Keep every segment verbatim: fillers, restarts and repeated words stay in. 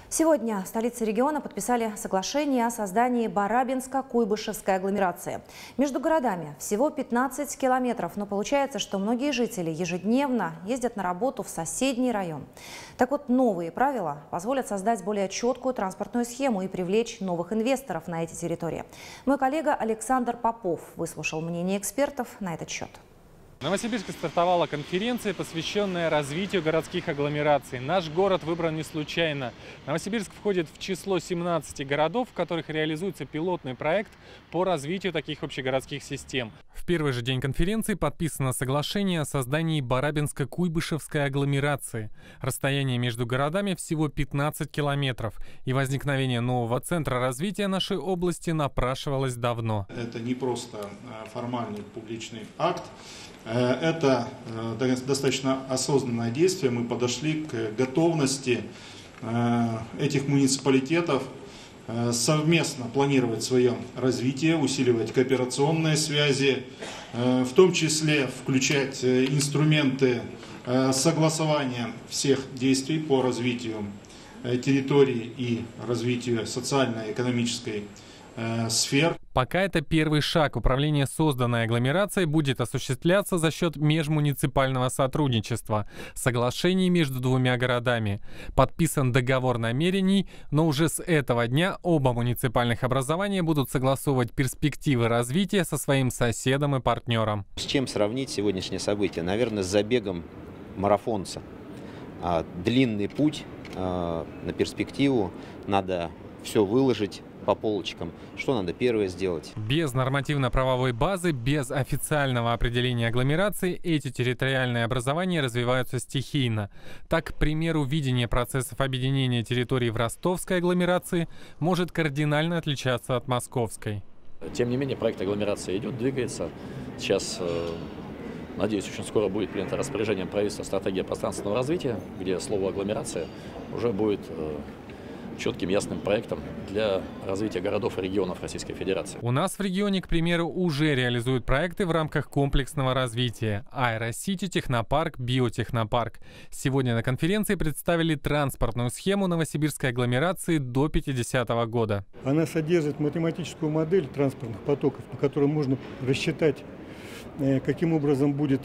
Сегодня столицы региона подписали соглашение о создании Барабинско-Куйбышевской агломерации. Между городами всего пятнадцать километров, но получается, что многие жители ежедневно ездят на работу в соседний район. Так вот, новые правила позволят создать более четкую транспортную схему и привлечь новых инвесторов на эти территории. Мой коллега Александр Попов выслушал мнение экспертов на этот счет. В Новосибирске стартовала конференция, посвященная развитию городских агломераций. Наш город выбран не случайно. Новосибирск входит в число семнадцати городов, в которых реализуется пилотный проект по развитию таких общегородских систем. В первый же день конференции подписано соглашение о создании Барабинско-Куйбышевской агломерации. Расстояние между городами всего пятнадцать километров, и возникновение нового центра развития нашей области напрашивалось давно. Это не просто формальный публичный акт. Это достаточно осознанное действие. Мы подошли к готовности этих муниципалитетов совместно планировать свое развитие, усиливать кооперационные связи, в том числе включать инструменты согласования всех действий по развитию территории и развитию социально-экономической сфер. Пока это первый шаг. Управление созданной агломерацией будет осуществляться за счет межмуниципального сотрудничества, соглашений между двумя городами. Подписан договор намерений, но уже с этого дня оба муниципальных образования будут согласовывать перспективы развития со своим соседом и партнером. С чем сравнить сегодняшнее событие? Наверное, с забегом марафонца. Длинный путь на перспективу, надо все выложить по полочкам. Что надо первое сделать? Без нормативно-правовой базы, без официального определения агломерации эти территориальные образования развиваются стихийно. Так, к примеру, видение процессов объединения территорий в ростовской агломерации может кардинально отличаться от московской. Тем не менее, проект агломерации идет, двигается. Сейчас, надеюсь, очень скоро будет принято распоряжением правительства стратегия пространственного развития, где слово агломерация уже будет четким, ясным проектом для развития городов и регионов Российской Федерации. У нас в регионе, к примеру, уже реализуют проекты в рамках комплексного развития. Аэросити, технопарк, биотехнопарк. Сегодня на конференции представили транспортную схему новосибирской агломерации до пятидесятого года. Она содержит математическую модель транспортных потоков, по которой можно рассчитать, каким образом будет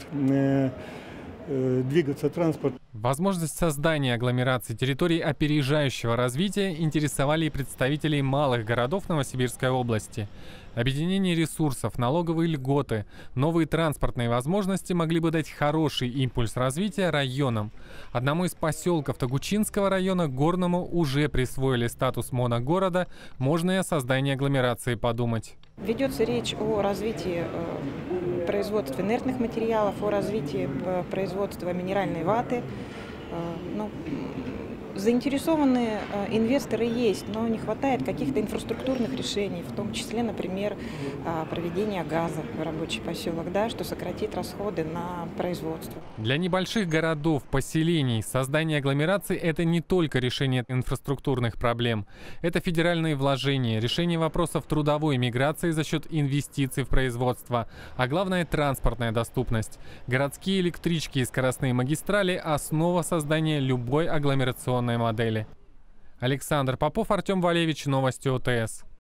двигаться транспорт. Возможность создания агломерации территорий опережающего развития интересовали и представителей малых городов Новосибирской области. Объединение ресурсов, налоговые льготы, новые транспортные возможности могли бы дать хороший импульс развития районам. Одному из поселков Тогучинского района, Горному, уже присвоили статус моногорода, можно и о создании агломерации подумать. Ведется речь о развитии производства инертных материалов, о развитии производства минеральной ваты. Ну, заинтересованные инвесторы есть, но не хватает каких-то инфраструктурных решений, в том числе, например, проведения газа в рабочий поселок, да, что сократит расходы на производство. Для небольших городов, поселений создание агломерации – это не только решение инфраструктурных проблем. Это федеральные вложения, решение вопросов трудовой миграции за счет инвестиций в производство, а главное – транспортная доступность. Городские электрички и скоростные магистрали – основа создания любой агломерационной модели. Александр Попов, Артем Валевич, новости ОТС.